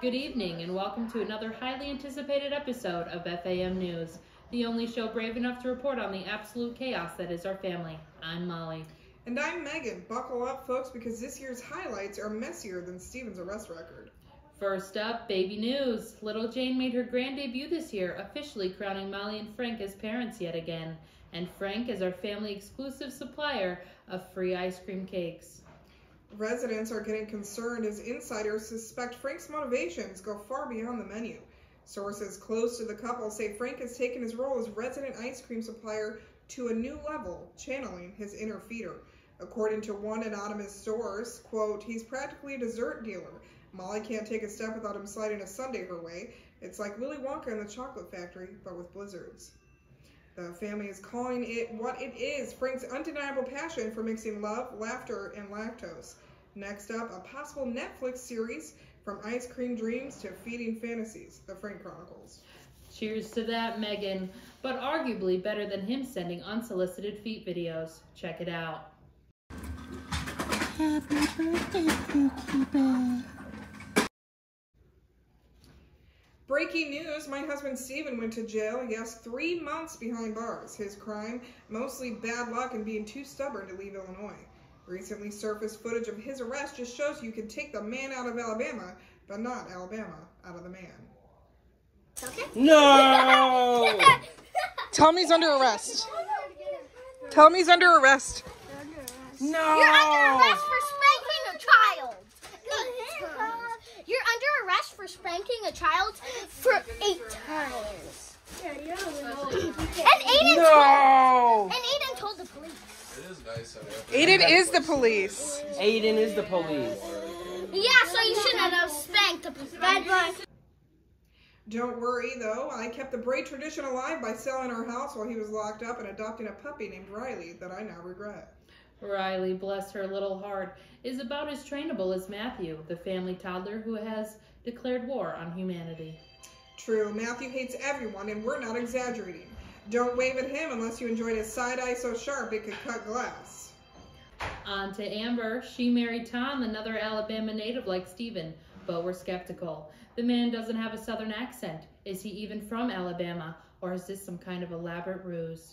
good evening, and welcome to another highly anticipated episode of FAM News, the only show brave enough to report on the absolute chaos that is our family. I'm Molly. And I'm Megan. Buckle up, folks, because this year's highlights are messier than Steven's arrest record. First up, baby news. Little Jane made her grand debut this year, officially crowning Molly and Frank as parents yet again, and Frank as our family exclusive supplier of free ice cream cakes. Residents are getting concerned as insiders suspect Frank's motivations go far beyond the menu. Sources close to the couple say Frank has taken his role as resident ice cream supplier to a new level, channeling his inner feeder. According to one anonymous source, quote, "He's practically a dessert dealer. Molly can't take a step without him sliding a sundae her way. It's like Willy Wonka in the Chocolate Factory, but with blizzards." The family is calling it what it is, Frank's undeniable passion for mixing love, laughter, and lactose. Next up, a possible Netflix series from ice cream dreams to feeding fantasies, The Frank Chronicles. Cheers to that, Megan. But arguably better than him sending unsolicited feet videos. Check it out. Happy birthday, Cookie Bear. Breaking news, my husband Steven went to jail, yes, 3 months behind bars. His crime, mostly bad luck and being too stubborn to leave Illinois. Recently surfaced footage of his arrest just shows you can take the man out of Alabama, but not Alabama out of the man. Okay. No! Tell me he's under arrest. Tell me he's under arrest. No! You're under arrest for spanking a child. You're under arrest for spanking a child for 8 times. And Aiden told the police. Aiden is the police. Aiden is the police. Yeah, so you shouldn't have spanked the police. Don't worry, though. I kept the braid tradition alive by selling our house while he was locked up and adopting a puppy named Riley that I now regret. Riley, bless her little heart, is about as trainable as Matthew, the family toddler who has declared war on humanity. True, Matthew hates everyone, and we're not exaggerating. Don't wave at him unless you enjoyed his side eye so sharp it could cut glass. On to Amber. She married Tom, another Alabama native like Steven, but we're skeptical. The man doesn't have a southern accent. Is he even from Alabama, or is this some kind of elaborate ruse?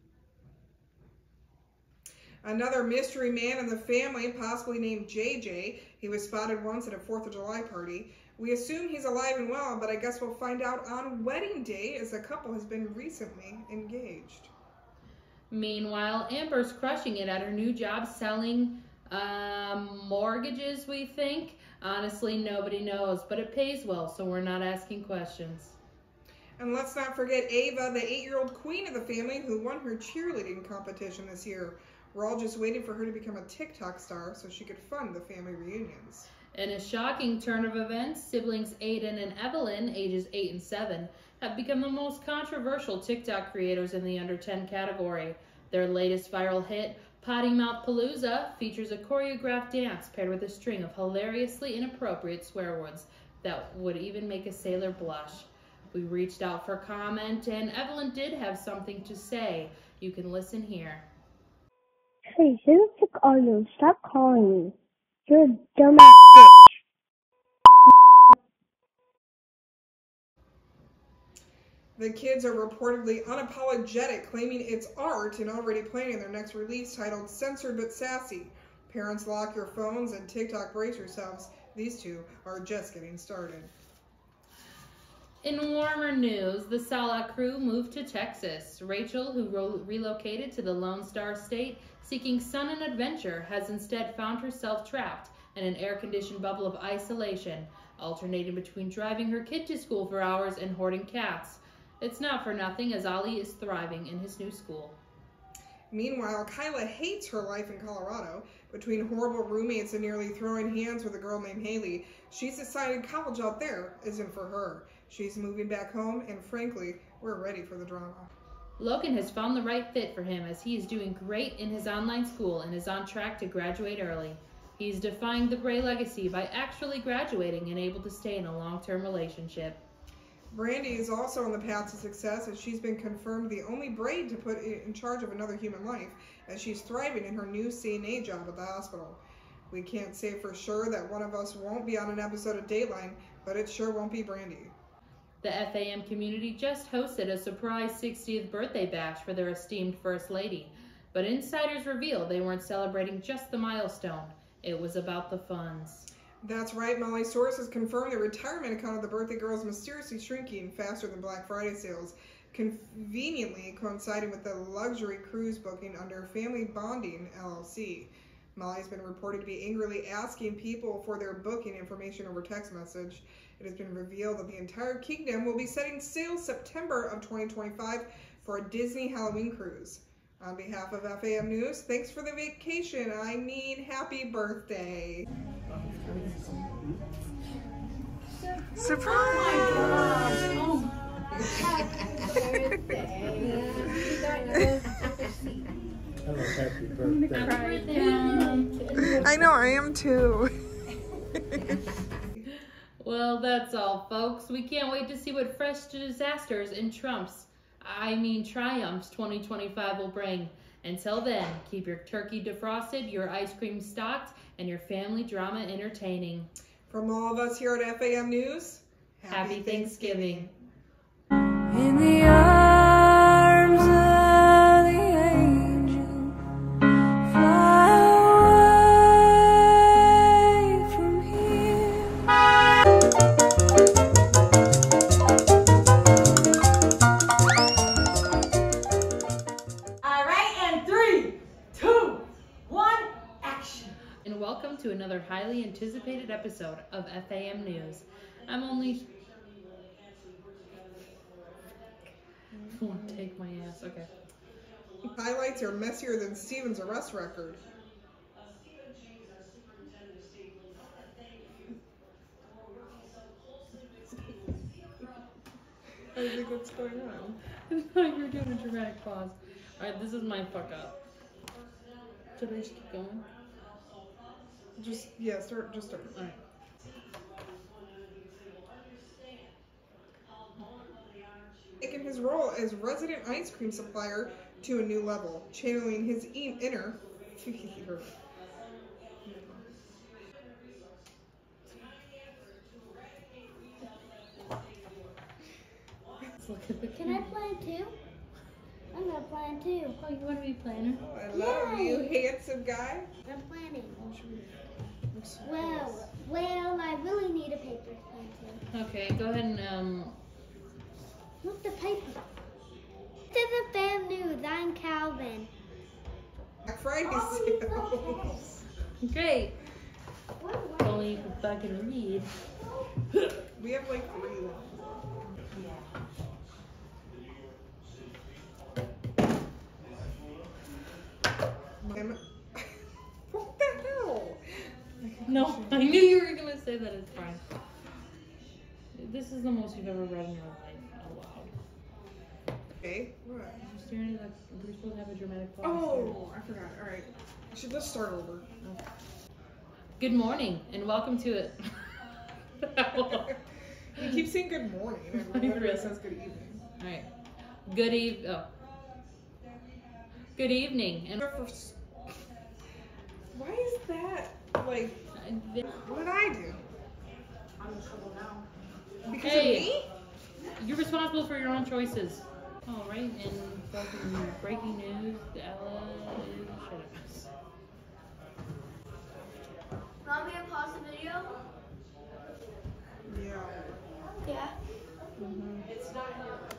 Another mystery man in the family, possibly named JJ. He was spotted once at a 4th of July party. We assume he's alive and well, but I guess we'll find out on wedding day as the couple has been recently engaged. Meanwhile, Amber's crushing it at her new job selling mortgages, we think. Honestly, nobody knows, but it pays well, so we're not asking questions. And let's not forget Ava, the 8-year-old queen of the family who won her cheerleading competition this year. We're all just waiting for her to become a TikTok star so she could fund the family reunions. In a shocking turn of events, siblings Aiden and Evelyn, ages 8 and 7, have become the most controversial TikTok creators in the under 10 category. Their latest viral hit, Potty Mouth Palooza, features a choreographed dance paired with a string of hilariously inappropriate swear words that would even make a sailor blush. We reached out for comment, and Evelyn did have something to say. You can listen here. Hey, who took all you? Stop calling me. You're a dumbass bitch. The kids are reportedly unapologetic, claiming it's art and already planning their next release titled Censored But Sassy. Parents, lock your phones, and TikTok, brace yourselves. These two are just getting started. In warmer news, the Sala crew moved to Texas. Rachel, who relocated to the Lone Star State seeking sun and adventure, has instead found herself trapped in an air-conditioned bubble of isolation, alternating between driving her kid to school for hours and hoarding cats. It's not for nothing, as Ollie is thriving in his new school. Meanwhile, Kyla hates her life in Colorado. Between horrible roommates and nearly throwing hands with a girl named Haley, she's decided college out there isn't for her. She's moving back home, and frankly, we're ready for the drama. Logan has found the right fit for him as he is doing great in his online school and is on track to graduate early. He's defying the Gray legacy by actually graduating and able to stay in a long-term relationship. Brandy is also on the path to success as she's been confirmed the only braid to put in charge of another human life as she's thriving in her new CNA job at the hospital. We can't say for sure that one of us won't be on an episode of Dateline, but it sure won't be Brandy. The FAM community just hosted a surprise 60th birthday bash for their esteemed First Lady, but insiders reveal they weren't celebrating just the milestone. It was about the funds. That's right, Molly. Sources confirmed the retirement account of the birthday girl is mysteriously shrinking faster than Black Friday sales, conveniently coinciding with the luxury cruise booking under Family Bonding LLC. Molly's been reported to be angrily asking people for their booking information over text message. It has been revealed that the entire kingdom will be setting sail September of 2025 for a Disney Halloween cruise. On behalf of FAM News, thanks for the vacation. I mean, happy birthday. Surprise! Happy birthday. I know, I am too. Well, that's all, folks. We can't wait to see what fresh disasters and triumphs 2025 will bring. Until then, keep your turkey defrosted, your ice cream stocked, and your family drama entertaining. From all of us here at FAM News, Happy Thanksgiving. In the arms of the angel, fly away from here. All right, and 3, 2, 1, action. And welcome to another highly anticipated episode of FAM News. I'm only... Won't take my ass. Okay. highlights are messier than Steven's arrest record. I think what's going on. I thought you were doing a dramatic pause. Alright, this is my fuck up. Should I just keep going? Start. Alright. Taking his role as resident ice cream supplier to a new level, channeling his inner Look at the Can I plan too? I'm gonna plan too. Oh, you want to be planner? I love you, handsome guy. I'm planning. Well, I really need a paper plan too. Okay, go ahead and Look, the paper. To the FAM News, I'm Calvin. Black Friday sales. great. Only if I can read. We have like 3 left. What the hell? No, I knew you were gonna say that. It's fine. This is the most you've ever read in your life out loud. Okay, what? You're staring at that. We're supposed to have a dramatic pause. Oh, I forgot. All right. Let's start over. Good morning and welcome to it. You keep saying good morning, and literally says good evening. All right. Good evening and Why is that like? What did I do? I'm in trouble now. Because Hey. of me? you're responsible for your own choices. All right, and fucking breaking news: Ella is shut up. Want me to pause the video? Yeah. Yeah. It's not